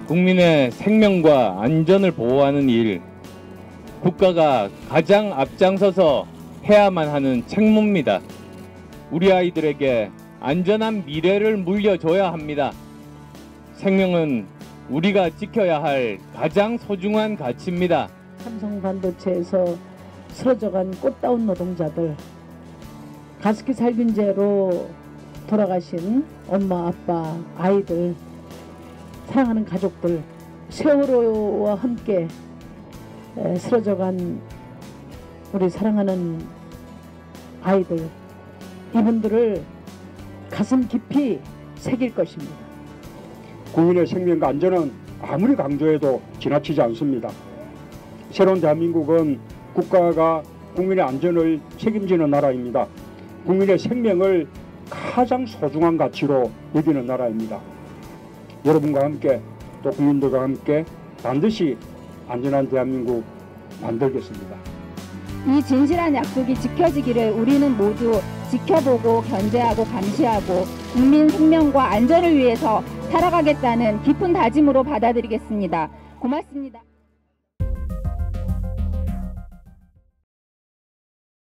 국민의 생명과 안전을 보호하는 일, 국가가 가장 앞장서서 해야만 하는 책무입니다. 우리 아이들에게 안전한 미래를 물려줘야 합니다. 생명은 우리가 지켜야 할 가장 소중한 가치입니다. 삼성 반도체에서 쓰러져간 꽃다운 노동자들, 가습기 살균제로 돌아가신 엄마, 아빠, 아이들, 사랑하는 가족들, 세월호와 함께 쓰러져간 우리 사랑하는 아이들, 이분들을 가슴 깊이 새길 것입니다. 국민의 생명과 안전은 아무리 강조해도 지나치지 않습니다. 새로운 대한민국은 국가가 국민의 안전을 책임지는 나라입니다. 국민의 생명을 가장 소중한 가치로 여기는 나라입니다. 여러분과 함께 또 국민들과 함께 반드시 안전한 대한민국 만들겠습니다. 이 진실한 약속이 지켜지기를 우리는 모두 지켜보고 견제하고 감시하고 국민 생명과 안전을 위해서 살아가겠다는 깊은 다짐으로 받아들이겠습니다. 고맙습니다.